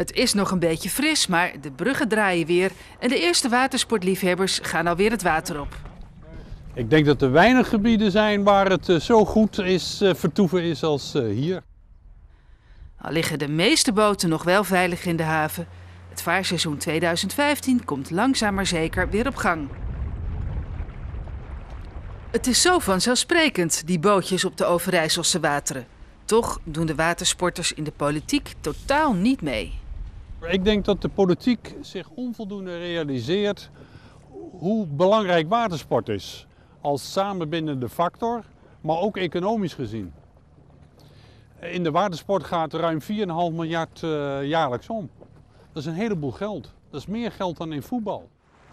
Het is nog een beetje fris, maar de bruggen draaien weer en de eerste watersportliefhebbers gaan alweer het water op. Ik denk dat er weinig gebieden zijn waar het zo goed vertoeven is als hier. Al liggen de meeste boten nog wel veilig in de haven. Het vaarseizoen 2015 komt langzaam maar zeker weer op gang. Het is zo vanzelfsprekend, die bootjes op de Overijsselse wateren. Toch doen de watersporters in de politiek totaal niet mee. Ik denk dat de politiek zich onvoldoende realiseert hoe belangrijk watersport is. Als samenbindende factor, maar ook economisch gezien. In de watersport gaat ruim 4,5 miljard jaarlijks om. Dat is een heleboel geld. Dat is meer geld dan in voetbal.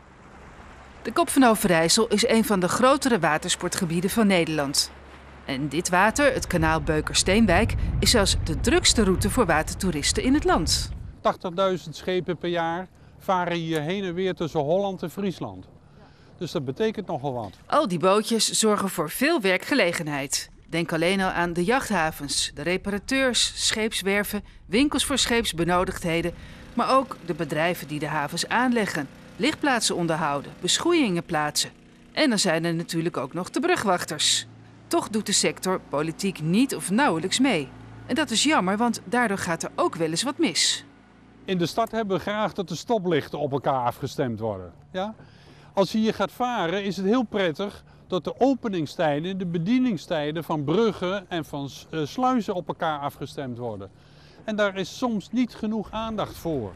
De Kop van Overijssel is een van de grotere watersportgebieden van Nederland. En dit water, het kanaal Beuker-Steenwijk, is zelfs de drukste route voor watertoeristen in het land. 80.000 schepen per jaar varen hier heen en weer tussen Holland en Friesland. Dus dat betekent nogal wat. Al die bootjes zorgen voor veel werkgelegenheid. Denk alleen al aan de jachthavens, de reparateurs, scheepswerven, winkels voor scheepsbenodigdheden, maar ook de bedrijven die de havens aanleggen, lichtplaatsen onderhouden, beschoeiingen plaatsen. En dan zijn er natuurlijk ook nog de brugwachters. Toch doet de sector politiek niet of nauwelijks mee. En dat is jammer, want daardoor gaat er ook wel eens wat mis. In de stad hebben we graag dat de stoplichten op elkaar afgestemd worden. Ja? Als je hier gaat varen is het heel prettig dat de openingstijden, de bedieningstijden van bruggen en van sluizen op elkaar afgestemd worden. En daar is soms niet genoeg aandacht voor.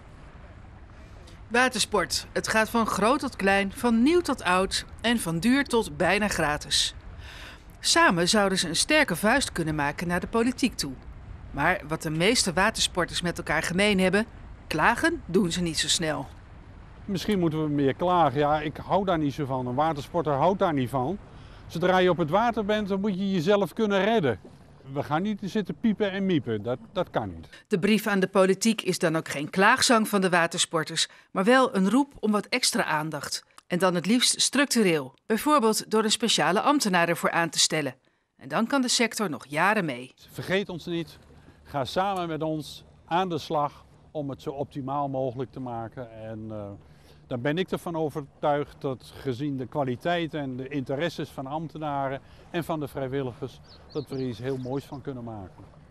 Watersport. Het gaat van groot tot klein, van nieuw tot oud en van duur tot bijna gratis. Samen zouden ze een sterke vuist kunnen maken naar de politiek toe. Maar wat de meeste watersporters met elkaar gemeen hebben, klagen doen ze niet zo snel. Misschien moeten we meer klagen. Ja, ik hou daar niet zo van. Een watersporter houdt daar niet van. Zodra je op het water bent, dan moet je jezelf kunnen redden. We gaan niet zitten piepen en miepen. Dat kan niet. De brief aan de politiek is dan ook geen klaagzang van de watersporters, maar wel een roep om wat extra aandacht. En dan het liefst structureel, bijvoorbeeld door een speciale ambtenaar ervoor aan te stellen. En dan kan de sector nog jaren mee. Vergeet ons niet. Ga samen met ons aan de slag om het zo optimaal mogelijk te maken. En daar ben ik ervan overtuigd dat gezien de kwaliteit en de interesses van ambtenaren en van de vrijwilligers, dat we er iets heel moois van kunnen maken.